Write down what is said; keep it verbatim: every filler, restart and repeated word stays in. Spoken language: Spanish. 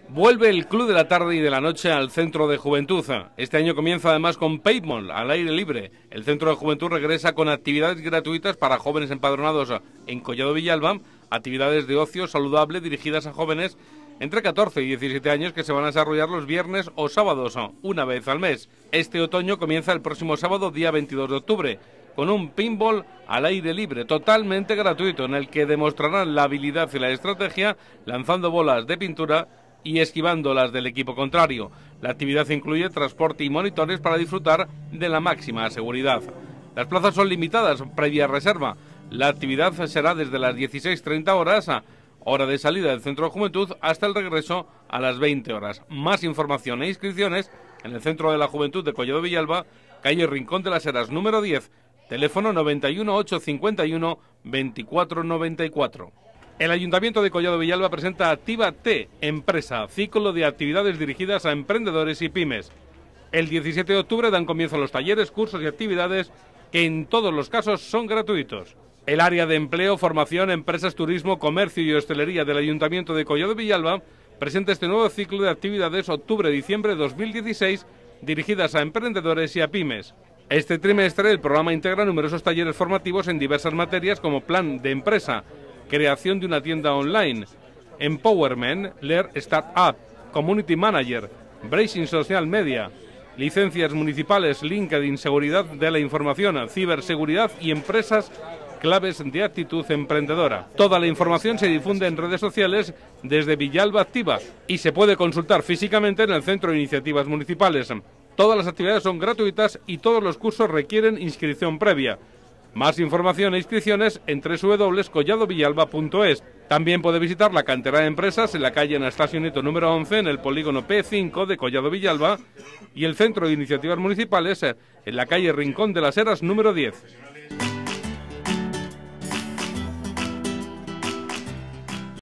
Vuelve el Club de la Tarde y de la Noche al Centro de Juventud. Este año comienza además con Paintball, al aire libre. El Centro de Juventud regresa con actividades gratuitas para jóvenes empadronados en Collado Villalba, actividades de ocio saludable dirigidas a jóvenes entre catorce y diecisiete años que se van a desarrollar los viernes o sábados, una vez al mes. Este otoño comienza el próximo sábado, día veintidós de octubre, con un paintball al aire libre, totalmente gratuito, en el que demostrarán la habilidad y la estrategia lanzando bolas de pintura y esquivando las del equipo contrario. La actividad incluye transporte y monitores para disfrutar de la máxima seguridad. Las plazas son limitadas, previa reserva. La actividad será desde las dieciséis treinta horas, a hora de salida del Centro de Juventud, hasta el regreso a las veinte horas. Más información e inscripciones en el Centro de la Juventud de Collado Villalba, calle Rincón de las Heras número diez, teléfono noventa y uno, ochocientos cincuenta y uno, veinticuatro noventa y cuatro. El Ayuntamiento de Collado Villalba presenta Actívate Empresa, ciclo de actividades dirigidas a emprendedores y pymes. El diecisiete de octubre dan comienzo los talleres, cursos y actividades que en todos los casos son gratuitos. El área de empleo, formación, empresas, turismo, comercio y hostelería del Ayuntamiento de Collado Villalba presenta este nuevo ciclo de actividades octubre-diciembre de dos mil dieciséis dirigidas a emprendedores y a pymes. Este trimestre el programa integra numerosos talleres formativos en diversas materias como plan de empresa, creación de una tienda online, Empowerment, Lear Startup, Community Manager, Bracing Social Media, licencias municipales, LinkedIn, seguridad de la información, ciberseguridad y empresas claves de actitud emprendedora. Toda la información se difunde en redes sociales desde Villalba Activa y se puede consultar físicamente en el Centro de Iniciativas Municipales. Todas las actividades son gratuitas y todos los cursos requieren inscripción previa. Más información e inscripciones en doble u doble u doble u punto collado villalba punto es. También puede visitar la cantera de empresas en la calle Anastasio Nieto número once en el polígono P cinco de Collado Villalba y el Centro de Iniciativas Municipales en la calle Rincón de las Heras número diez.